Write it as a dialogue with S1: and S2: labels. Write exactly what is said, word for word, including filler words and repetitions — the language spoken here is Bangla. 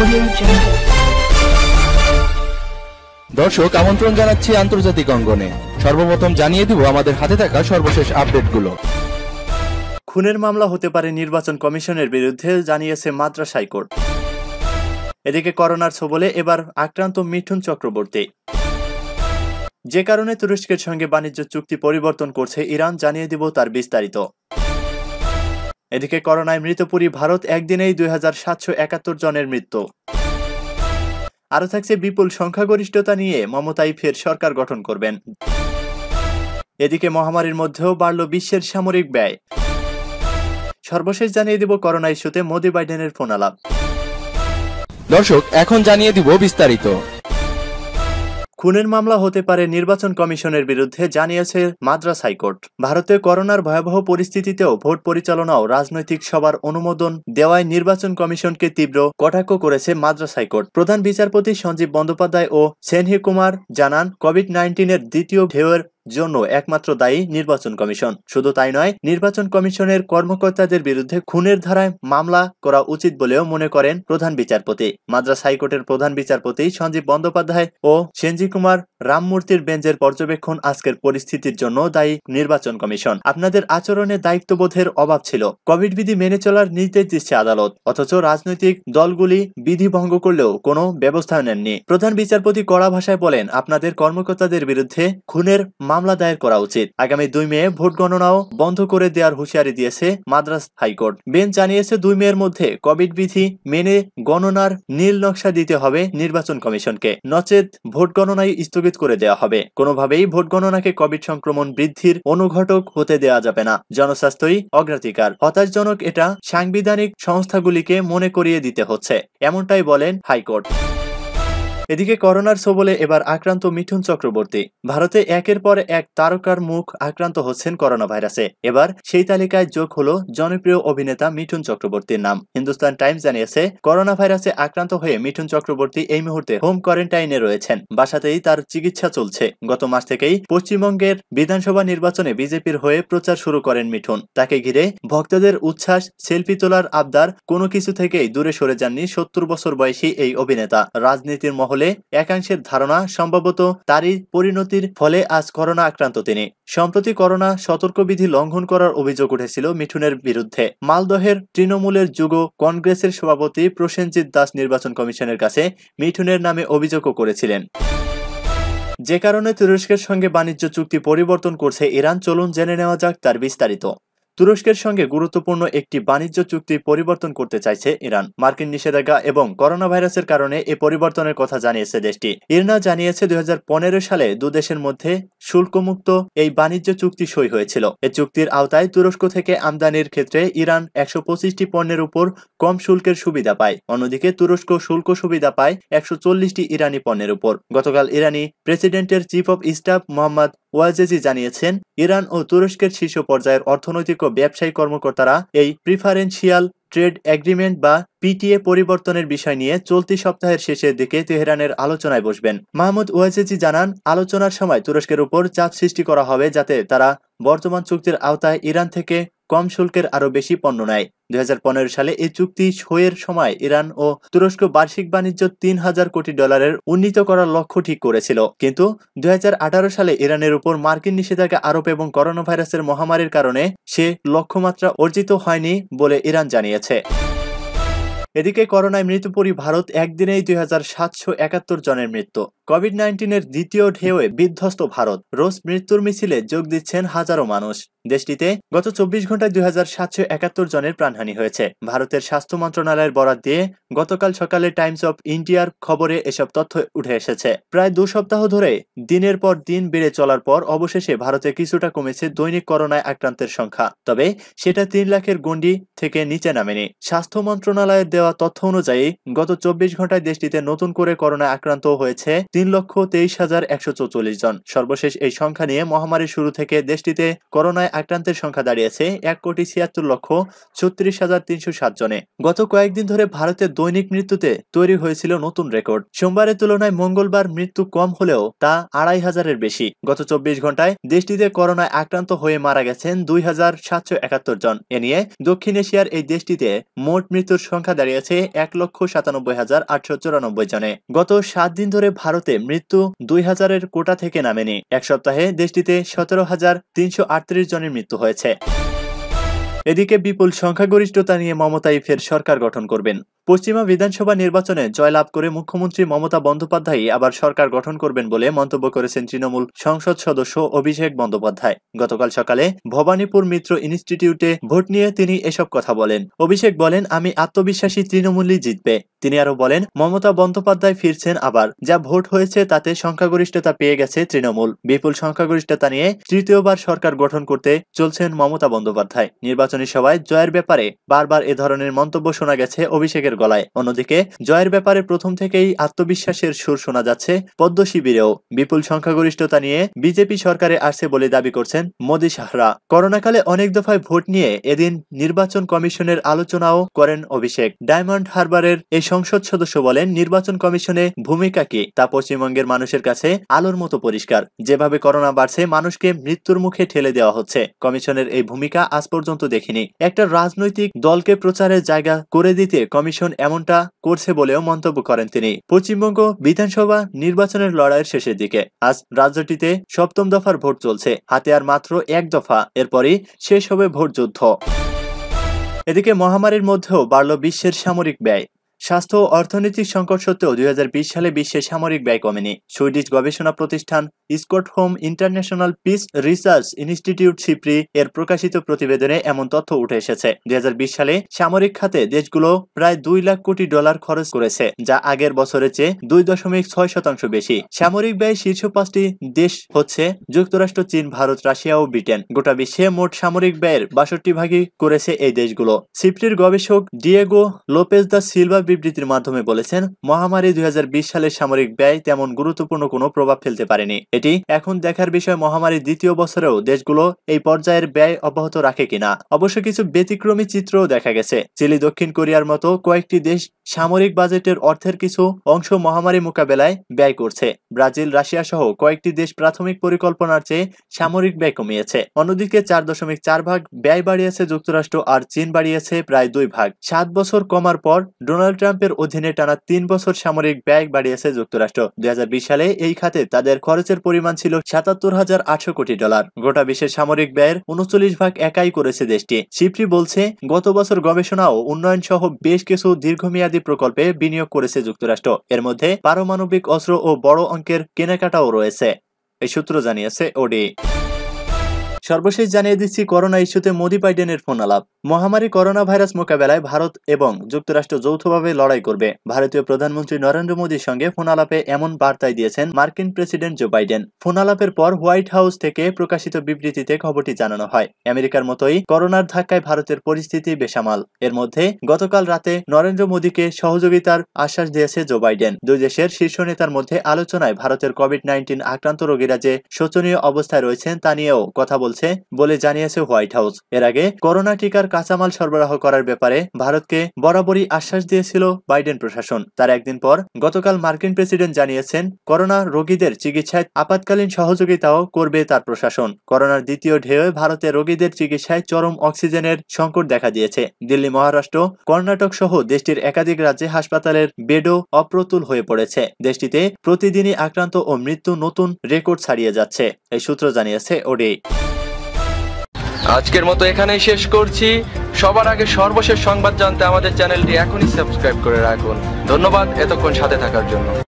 S1: দর্শক আমন্ত্রণ জানাচ্ছি আন্তর্জাতিক অঙ্গনে। সর্বপ্রথম জানিয়ে দিব আমাদের হাতে থাকা সর্বশেষ আপডেটগুলো।
S2: খুনের মামলা হতে পারে নির্বাচন কমিশনের বিরুদ্ধে, জানিয়েছে মাদ্রাজ হাইকোর্ট। এদিকে করোনার ছোবলে এবার আক্রান্ত মিঠুন চক্রবর্তী। যে কারণে তুরস্কের সঙ্গে বাণিজ্য চুক্তি পরিবর্তন করছে ইরান, জানিয়ে দিব তার বিস্তারিত। এদিকে করোনায় মৃতপুরী ভারত, একদিনেই দুই হাজার সাতশো একাত্তর জনের মৃত্যু। আরও থাকছে বিপুল সংখ্যাগরিষ্ঠতা নিয়ে মমতাই ফের সরকার গঠন করবেন। এদিকে মহামারীর মধ্যেও বাড়ল বিশ্বের সামরিক ব্যয়। সর্বশেষ জানিয়ে দিব করোনা ইস্যুতে মোদি বাইডেনের ফোন আলাপ।
S1: দর্শক এখন জানিয়ে দিব বিস্তারিত।
S2: খুনের মামলা হতে পারে নির্বাচন কমিশনের বিরুদ্ধে, জানিয়েছে মাদ্রাজ হাইকোর্ট। ভারতে করোনার ভয়াবহ পরিস্থিতিতেও ভোট পরিচালনা ও রাজনৈতিক সভার অনুমোদন দেওয়ায় নির্বাচন কমিশনকে তীব্র কটাক্ষ করেছে মাদ্রাজ হাইকোর্ট। প্রধান বিচারপতি সঞ্জীব বন্দ্যোপাধ্যায় ও সেনহি কুমার জানান, কোভিড নাইন্টিনের দ্বিতীয় ঢেউয়ের জন্য একমাত্র দায়ী নির্বাচন কমিশন। শুধু তাই নয়, নির্বাচন কমিশনের কর্মকর্তাদের বিরুদ্ধে খুনের ধারায় মামলা করা উচিত বলেও মনে করেন প্রধান বিচারপতি। মাদ্রাজ হাইকোর্টের প্রধান বিচারপতি সঞ্জীব বন্দ্যোপাধ্যায় ও সেনজি কুমার রামমূর্তির বেঞ্চের পর্যবেক্ষণ আজকের পরিস্থিতির জন্য দায়ী নির্বাচন কমিশন। আপনাদের আচরণে দায়িত্ববোধের অভাব ছিল। কোভিড বিধি মেনে চলার নির্দেশ দিচ্ছে আদালত, অথচ রাজনৈতিক দলগুলি বিধি ভঙ্গ করলেও কোনো ব্যবস্থা নেননি। প্রধান বিচারপতি কড়া ভাষায় বলেন, আপনাদের কর্মকর্তাদের বিরুদ্ধে খুনের মামলা দায়ের করা উচিত। আগামী দুই মে ভোট গণনাও বন্ধ করে দেওয়ার হুঁশিয়ারি দিয়েছে মাদ্রাজ হাইকোর্ট। বেঞ্চ জানিয়েছে, দুই মের মধ্যে কোভিড বিধি মেনে গণনার নীল নকশা দিতে হবে নির্বাচন কমিশনকে, নচেত ভোট গণনায় স্থগিত করে দেওয়া হবে। কোনোভাবেই ভোট গণনাকে কোভিড সংক্রমণ বৃদ্ধির অনুঘটক হতে দেওয়া যাবে না। জনস্বাস্থ্যই অগ্রাধিকার। হতাশজনক এটা সাংবিধানিক সংস্থাগুলিকে মনে করিয়ে দিতে হচ্ছে, এমনটাই বলেন হাইকোর্ট। এদিকে করোনার ছোবলে এবার আক্রান্ত মিঠুন চক্রবর্তী। ভারতে একের পর এক তারকার মুখ আক্রান্ত হচ্ছেন করোনা ভাইরাসে। এবার সেই তালিকায় যোগ হলো জনপ্রিয় অভিনেতা মিঠুন চক্রবর্তীর নাম। হিন্দুস্তান টাইমস জানিয়েছে, করোনা ভাইরাসে আক্রান্ত হয়ে মিঠুন চক্রবর্তী এই মুহূর্তে হোম কোয়ারেন্টাইনে রয়েছেন। বাসাতেই তার চিকিৎসা চলছে। গত মাস থেকেই পশ্চিমবঙ্গের বিধানসভা নির্বাচনে বিজেপির হয়ে প্রচার শুরু করেন মিঠুন। তাকে ঘিরে ভক্তদের উচ্ছ্বাস, সেলফি তোলার আবদার, কোনো কিছু থেকেই দূরে সরে যাননি সত্তর বছর বয়সী এই অভিনেতা। রাজনীতির মহলে একাংশের ধারণা, সম্ভবত তারই পরিণতির ফলে আজ করোনা আক্রান্ত তিনি। সম্প্রতি করোনা সতর্কবিধি লঙ্ঘন করার অভিযোগ উঠেছিল মিঠুনের বিরুদ্ধে। মালদহের তৃণমূলের যুব কংগ্রেসের সভাপতি প্রসেনজিৎ দাস নির্বাচন কমিশনের কাছে মিঠুনের নামে অভিযোগও করেছিলেন। যে কারণে তুরস্কের সঙ্গে বাণিজ্য চুক্তি পরিবর্তন করছে ইরান, চলুন জেনে নেওয়া যাক তার বিস্তারিত। তুরস্কের সঙ্গে গুরুত্বপূর্ণ একটি বাণিজ্য চুক্তি পরিবর্তন করতে চাইছে ইরান। মার্কিন নিষেধাজ্ঞা এবং করোনা ভাইরাসের কারণে এ পরিবর্তনের কথা জানিয়েছে দেশটি। ইরনা জানিয়েছে, দুই হাজার পনেরো সালে দুদেশের মধ্যে শুল্কমুক্ত এই বাণিজ্য চুক্তি সই হয়েছিল। এ চুক্তির আওতায় তুরস্ক থেকে আমদানির ক্ষেত্রে ইরান একশো পঁচিশটি পণ্যের উপর কম শুল্কের সুবিধা পায়। অন্যদিকে তুরস্ক শুল্ক সুবিধা পায় একশো চল্লিশটি ইরানি পণ্যের উপর। গতকাল ইরানি প্রেসিডেন্টের chief of staff Mohammad Vaezi জানিয়েছেন, ইরান ও তুরস্কের শীর্ষ পর্যায়ের অর্থনৈতিক ও ব্যবসায়ী কর্মকর্তারা এই প্রিফারেন্সিয়াল ট্রেড এগ্রিমেন্ট বা পিটিএ পরিবর্তনের বিষয় নিয়ে চলতি সপ্তাহের শেষের দিকে তেহরানের আলোচনায় বসবেন। মাহমুদ ওয়াজেজি জানান, আলোচনার সময় তুরস্কের উপর চাপ সৃষ্টি করা হবে যাতে তারা বর্তমান চুক্তির আওতায় ইরান থেকে কম শুল্কের আরো বেশি পণ্য নেয়। দুই হাজার পনেরো সালে এই চুক্তি সইয়ের সময় ইরান ও তুরস্ক বার্ষিক বাণিজ্য তিন হাজার কোটি ডলারের উন্নীত করার লক্ষ্য ঠিক করেছিল, কিন্তু দুই হাজার আঠারো সালে ইরানের উপর মার্কিন নিষেধাজ্ঞা আরোপ এবং করোনা ভাইরাসের মহামারীর কারণে সে লক্ষ্যমাত্রা অর্জিত হয়নি বলে ইরান জানিয়েছে। এদিকে করোনায় মৃত্যুপুরী ভারত, একদিনেই দুই হাজার সাতশো একাত্তর জনের মৃত্যু। কোভিড নাইন্টিনের দ্বিতীয় ঢেউয়ে বিধ্বস্ত ভারত। রোজ মৃত্যুর মিছিলে যোগ দিচ্ছেন হাজারো মানুষ। দেশটিতে গত চব্বিশ ঘন্টায় দুই হাজার সাতশো একাত্তর জনের প্রাণহানি হয়েছে। ভারতের স্বাস্থ্য মন্ত্রণালয়ের বরাত দিয়ে গতকাল সকালে টাইমস অফ ইন্ডিয়ার খবরে এসব তথ্য উঠে এসেছে। প্রায় দু সপ্তাহ ধরে দিনের পর দিন বেড়ে চলার পর অবশেষে ভারতে কিছুটা কমেছে দৈনিক করোনায় আক্রান্তের সংখ্যা, তবে সেটা তিন লাখের গণ্ডি থেকে নিচে নামেনি। স্বাস্থ্য মন্ত্রণালয়ের দেওয়া তথ্য অনুযায়ী গত চব্বিশ ঘন্টায় দেশটিতে নতুন করে করোনায় আক্রান্ত হয়েছে তিন লক্ষ তেইশ হাজার একশো চৌচল্লিশ জন। সর্বশেষ এই সংখ্যা নিয়ে মহামারীর শুরু থেকে দেশটিতে করোনায় আক্রান্তের সংখ্যা দাঁড়িয়েছে এক কোটি ছিয়াত্তর লক্ষ ছত্রিশ হাজার তিনশো সাত জনে। গত কয়েকদিন ধরে ভারতের দৈনিক মৃত্যুতে তৈরি হয়েছিল নতুন রেকর্ড। সোমবারের তুলনায় মঙ্গলবার মৃত্যু কম হলেও তা আড়াই হাজারের বেশি। গত চব্বিশ ঘন্টায় দেশটিতে করোনায় আক্রান্ত হয়ে মারা গেছেন দুই হাজার সাতশো একাত্তর জন। এ নিয়ে দক্ষিণ এশিয়ার এই দেশটিতে মোট মৃত্যুর সংখ্যা দাঁড়িয়েছে এক লক্ষ সাতানব্বই হাজার আটশো চুরানব্বই জনে। গত সাত দিন ধরে ভারতে মৃত্যু দুই হাজারের কোটা থেকে নামেনি। এক সপ্তাহে দেশটিতে সতেরো হাজার তিনশো আটত্রিশ জনের মৃত্যু হয়েছে। এদিকে বিপুল সংখ্যাগরিষ্ঠতা নিয়ে মমতাই ফের সরকার গঠন করবেন। পশ্চিমা বিধানসভা নির্বাচনে জয়লাভ করে মুখ্যমন্ত্রী মমতা বন্দ্যোপাধ্যায় আবার সরকার গঠন করবেন বলে মন্তব্য করেছেন তৃণমূল সংসদ সদস্য অভিষেক বন্দ্যোপাধ্যায়। গতকাল সকালে ভবানীপুর মিত্র ইনস্টিটিউটে ভোট নিয়ে তিনি এসব কথা বলেন। অভিষেক বলেন, আমি আত্মবিশ্বাসী তৃণমূলই জিতবে। তিনি আরো বলেন, মমতা বন্দ্যোপাধ্যায় ফিরছেন আবার। যা ভোট হয়েছে তাতে সংখ্যাগরিষ্ঠতা পেয়ে গেছে তৃণমূল। বিপুল সংখ্যাগরিষ্ঠতা নিয়ে তৃতীয়বার সরকার গঠন করতে চলছেন মমতা বন্দ্যোপাধ্যায়। নির্বাচনী সভায় জয়ের ব্যাপারে বারবার এ ধরনের মন্তব্য শোনা গেছে অভিষেকের গলায়। অন্যদিকে জয়ের ব্যাপারে প্রথম থেকেই আত্মবিশ্বাসের সুর শোনা যাচ্ছে পদ্ম শিবিরেও। বিপুল সংখ্যাগরিষ্ঠতা নিয়ে বিজেপি সরকারে আসছে বলে দাবি করছেন মোদি শাহরা। করোনাকালে অনেক দফায় ভোট নিয়ে এদিন নির্বাচন কমিশনের আলোচনাও করেন অভিষেক। ডায়মন্ড হারবারের এই সংসদ সদস্য বলেন, নির্বাচন কমিশনে ভূমিকা কি তা পশ্চিমবঙ্গের মানুষের কাছে আলোর মতো পরিষ্কার। যেভাবে করোনা বাড়ছে, মানুষকে মৃত্যুর মুখে ঠেলে দেওয়া হচ্ছে। কমিশনের এই ভূমিকা আজ পর্যন্ত দেখিনি। একটা রাজনৈতিক দলকে প্রচারের জায়গা করে দিতে কমিশন এমনটা করছে বলেও মন্তব্য করেন তিনি। পশ্চিমবঙ্গ বিধানসভা নির্বাচনের লড়াইয়ের শেষের দিকে আজ রাজ্যটিতে সপ্তম দফার ভোট চলছে। হাতে আর মাত্র এক দফা, এরপরই শেষ হবে ভোট যুদ্ধ। এদিকে মহামারীর মধ্যেও বাড়ল বিশ্বের সামরিক ব্যয়। স্বাস্থ্য ও অর্থনৈতিক সংকট সত্ত্বেও দুই হাজার বিশ সালে বিশ্বের সামরিক ব্যয় কমেনি। সুইডিশ গবেষণা প্রতিষ্ঠান Stockholm international peace research institute SIPRI এর প্রকাশিত প্রতিবেদনে এমন তথ্য উঠে এসেছে। দুই হাজার বিশ সালে সামরিক খাতে দেশগুলো প্রায় দুই লাখ কোটি ডলার খরচ করেছে, যা আগের বছরের চেয়ে দুই দশমিক ছয় শতাংশ বেশি। সামরিক ব্যয় শীর্ষ পাঁচটি দেশ হচ্ছে যুক্তরাষ্ট্র, চীন, ভারত, রাশিয়া ও ব্রিটেন। গোটা বিশ্বে মোট সামরিক ব্যয়ের বাষট্টি ভাগই করেছে এই দেশগুলো। সিপ্রির গবেষক ডিয়েগো লোপেজ দা সিলভা বিবৃতির মাধ্যমে বলেছেন, মহামারী দুই হাজার বিশ সালের সামরিক ব্যয় তেমন গুরুত্বপূর্ণ কোনো প্রভাব ফেলতে পারেনি। এটি এখন দেখার বিষয় মহামারীর দ্বিতীয় বছরেও দেশগুলো এই পর্যায়ের ব্যয় অব্যাহত রাখে কিনা। অবশ্য কিছু ব্যতিক্রমী চিত্রও দেখা গেছে। চিলি, দক্ষিণ কোরিয়ার মতো কয়েকটি দেশ সামরিক বাজেটের অর্থের কিছু অংশ মহামারী মোকাবেলায় ব্যয় করছে। ব্রাজিল, রাশিয়া সহ কয়েকটি দেশ প্রাথমিক পরিকল্পনার চেয়ে সামরিক ব্যয় কমিয়েছে। অন্যদিকে চার দশমিক চার ভাগ ব্যয় বাড়িয়েছে যুক্তরাষ্ট্র, আর চীন বাড়িয়েছে প্রায় দুই ভাগ। সাত বছর কমার পর ডোনাল্ড ট্রাম্পের অধীনে টানা তিন বছর সামরিক ব্যয় বাড়িয়েছে যুক্তরাষ্ট্র। দুই হাজার বিশ সালে এই খাতে তাদের খরচের পরিমাণ ছিল সাতাত্তর হাজার আটশো কোটি ডলার। গোটা বিশ্বের সামরিক ব্যয়ের উনচল্লিশ ভাগ একাই করেছে দেশটি। সিপ্রি বলছে, গত বছর গবেষণা ও উন্নয়ন সহ বেশ কিছু দীর্ঘমেয়াদী প্রকল্পে বিনিয়োগ করেছে যুক্তরাষ্ট্র। এর মধ্যে পারমাণবিক অস্ত্র ও বড় অঙ্কের কেনাকাটাও রয়েছে, এই সূত্র জানিয়েছে ওডি। সর্বশেষ জানিয়ে দিচ্ছি করোনা ইস্যুতে মোদি বাইডেনের ফোন আলাপ। মহামারী করোনা ভাইরাস মোকাবেলায় ভারত এবং যুক্তরাষ্ট্র যৌথভাবে লড়াই করবে। ভারতীয় প্রধানমন্ত্রী নরেন্দ্র মোদীর সঙ্গে ফোন আলাপে এমন বার্তাই দিয়েছেন মার্কিন প্রেসিডেন্ট জো বাইডেন। ফোন আলাপের পর হোয়াইট হাউস থেকে প্রকাশিত বিবৃতিতে খবরটি জানানো হয়। আমেরিকার মতোই করোনার ধাক্কায় ভারতের পরিস্থিতি বেসামাল। এর মধ্যে গতকাল রাতে নরেন্দ্র মোদীকে সহযোগিতার আশ্বাস দিয়েছে জো বাইডেন। দুই দেশের শীর্ষ নেতার মধ্যে আলোচনায় ভারতের কোভিড নাইন্টিন আক্রান্ত রোগীরা যে শোচনীয় অবস্থায় রয়েছেন তা নিয়েও কথা বলছে বলে জানিয়েছে হোয়াইট হাউস। এর আগে করোনা টিকার কাঁচামাল সরবরাহ করার ব্যাপারে ভারতকে বরাবরই আশ্বাস দিয়েছিল বাইডেন প্রশাসন। তার একদিন পর গতকাল মার্কিন প্রেসিডেন্ট জানিয়েছেন, করোনা রোগীদের চিকিৎসায় আপাতকালীন সহযোগিতাও করবে তার প্রশাসন। করোনার দ্বিতীয় ঢেউয়ে ভারতে রোগীদের চিকিৎসায় চরম অক্সিজেনের সংকট দেখা দিয়েছে। দিল্লি, মহারাষ্ট্র, কর্ণাটক সহ দেশটির একাধিক রাজ্যে হাসপাতালের বেডও অপ্রতুল হয়ে পড়েছে। দেশটিতে প্রতিদিনই আক্রান্ত ও মৃত্যু নতুন রেকর্ড ছাড়িয়ে যাচ্ছে, এই সূত্র জানিয়েছে ওডি।
S1: আজকের মতো এখানেই শেষ করছি। সবার আগে সর্বশেষ সংবাদ জানতে আমাদের চ্যানেলটি এখনই সাবস্ক্রাইব করে রাখুন। ধন্যবাদ এতক্ষণ সাথে থাকার জন্য।